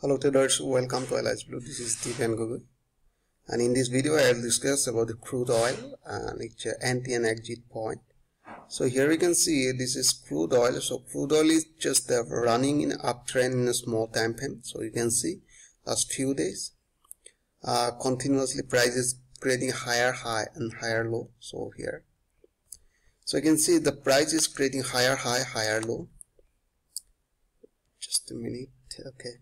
Hello traders, welcome to Alicblue. This is Deep and Google, and in this video I will discuss about the crude oil and its entry and exit point. So here we can see this is crude oil. So crude oil is just running in uptrend in a small time frame. So you can see last few days continuously price is creating higher high and higher low. So here, so you can see the price is creating higher high, higher low. Just a minute. Okay.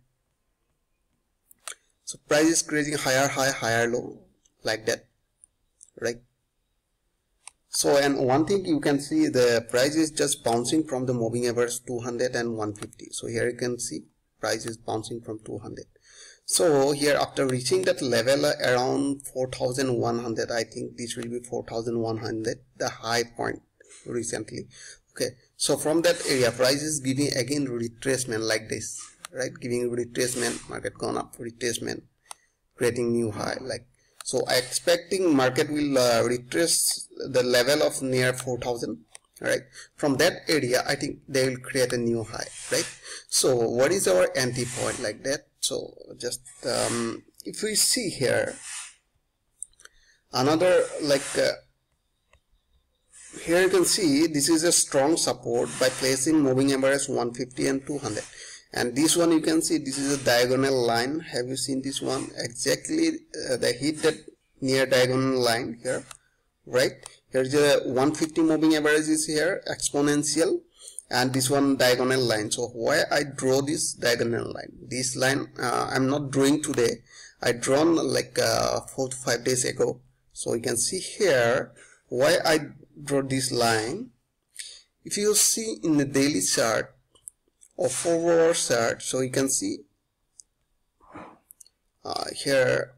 So price is creating higher high, higher low, like that, right? So, and one thing you can see, the price is just bouncing from the moving average 200 and 150. So here you can see price is bouncing from 200. So here after reaching that level around 4,100, I think this will be 4,100, the high point recently. Okay, so from that area price is giving again retracement like this, right? Giving retracement, market gone up, retracement, creating new high, like so. I expecting market will retrace the level of near 4,000, right? From that area I think they will create a new high, right? So what is our entry point like that? So just if we see here another, like here you can see this is a strong support by placing moving average 150 and 200. And this one you can see this is a diagonal line. Have you seen this one? Exactly they hit that near diagonal line here, right? Here's a 150 moving average is here, exponential, and this one diagonal line. So why I draw this diagonal line? This line I'm not drawing today. I drawn like 4 to 5 days ago. So you can see here why I draw this line. If you see in the daily chart or 4-hour chart, so you can see here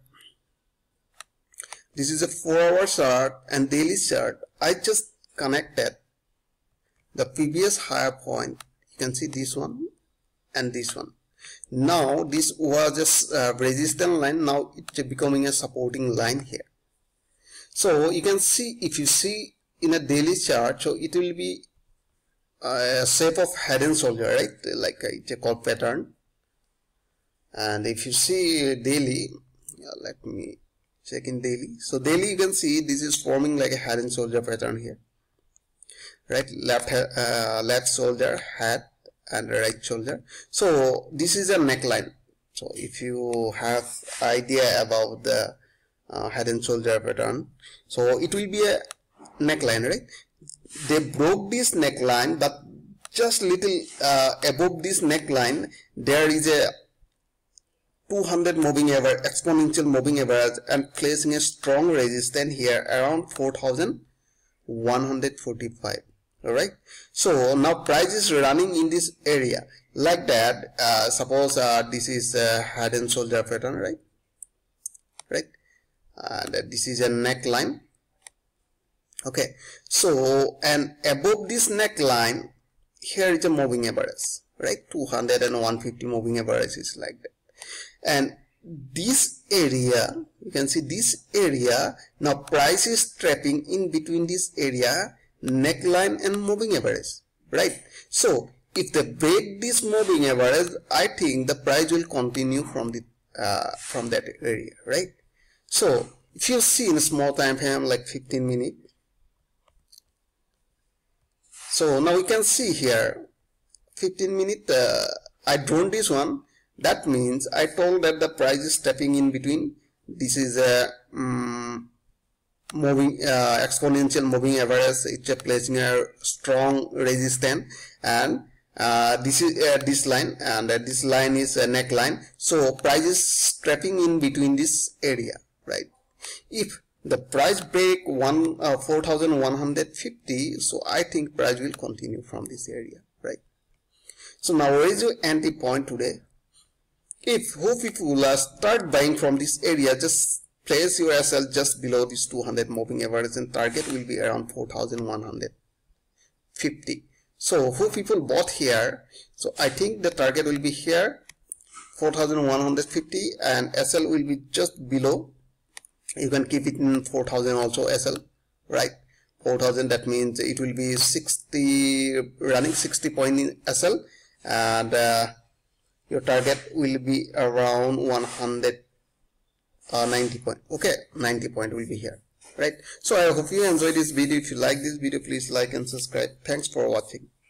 this is a 4-hour chart and daily chart. I just connected the previous higher point. You can see this one and this one. Now this was a resistance line, now it's becoming a supporting line here. So you can see, if you see in a daily chart, so it will be a shape of head and shoulder, right? Like it's a called pattern. And if you see daily, let me check in daily. So daily you can see this is forming like a head and shoulder pattern here, right? Left shoulder, head, and right shoulder. So this is a neckline. So if you have idea about the head and shoulder pattern, so it will be a neckline, right? They broke this neckline, but just little above this neckline there is a 200 moving average, exponential moving average, and placing a strong resistance here around 4,145. all right? So now price is running in this area like that. Suppose this is a head and shoulder pattern, right? And this is a neckline. Okay, so and above this neckline here is a moving average, right? 200 and 150 moving average is like that. And this area, you can see this area, now price is trapping in between this area, neckline and moving average, right? So if they break this moving average, I think the price will continue from the from that area, right? So if you see in a small time frame like 15 minutes, so now we can see here 15 minutes I drawn this one. That means I told that the price is stepping in between. This is a moving exponential moving average. It's placing a strong resistance, and this is this line, and this line is a neckline. So price is trapping in between this area, right? If the price break 4,150, so I think price will continue from this area, right? So now where is your entry point today? If people start buying from this area, just place your SL just below this 200 moving average, and target will be around 4,150. So who people bought here, so I think the target will be here 4,150, and SL will be just below. You can keep it in 4,000 also SL, right? 4,000, that means it will be 60, running 60 point in SL, and your target will be around 190 point. Okay, 90 point will be here, right? So I hope you enjoyed this video. If you like this video, please like and subscribe. Thanks for watching.